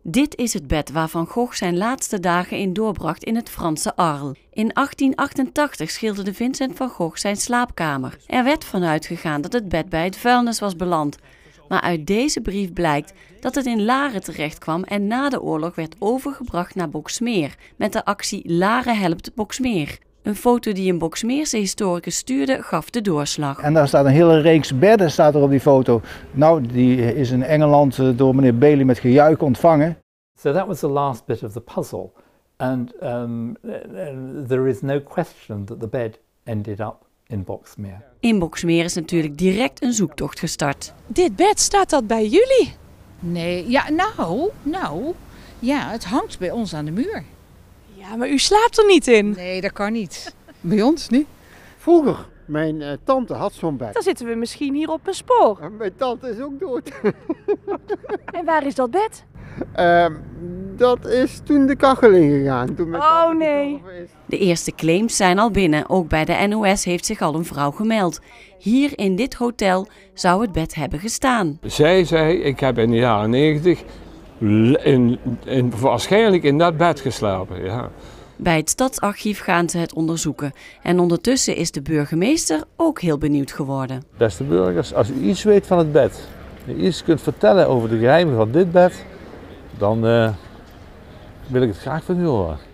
Dit is het bed waar Van Gogh zijn laatste dagen in doorbracht in het Franse Arles. In 1888 schilderde Vincent van Gogh zijn slaapkamer. Er werd vanuit gegaan dat het bed bij het vuilnis was beland. Maar uit deze brief blijkt dat het in Laren terecht kwam en na de oorlog werd overgebracht naar Boxmeer met de actie Laren helpt Boxmeer. Een foto die een Boxmeerse historicus stuurde gaf de doorslag. En daar staat een hele reeks bedden staat er op die foto. Nou, die is in Engeland door meneer Bailey met gejuich ontvangen. So that was the last bit of the puzzle. And there is no question that the bed ended up in Boxmeer. In Boxmeer is natuurlijk direct een zoektocht gestart. Dit bed, staat dat bij jullie? Nee, ja, ja, het hangt bij ons aan de muur. Ja, maar u slaapt er niet in. Nee, dat kan niet. Bij ons niet. Vroeger, mijn tante had zo'n bed. Dan zitten we misschien hier op een spoor. En mijn tante is ook dood. En waar is dat bed? Dat is toen de kachel ingegaan. Toen mijn tante nee. gestorven is. De eerste claims zijn al binnen. Ook bij de NOS heeft zich al een vrouw gemeld. Hier in dit hotel zou het bed hebben gestaan. Zij zei, ik heb in de jaren 90 waarschijnlijk in dat bed geslapen. Ja. Bij het stadsarchief gaan ze het onderzoeken. En ondertussen is de burgemeester ook heel benieuwd geworden. Beste burgers, als u iets weet van het bed, iets kunt vertellen over de geheimen van dit bed, dan wil ik het graag van u horen.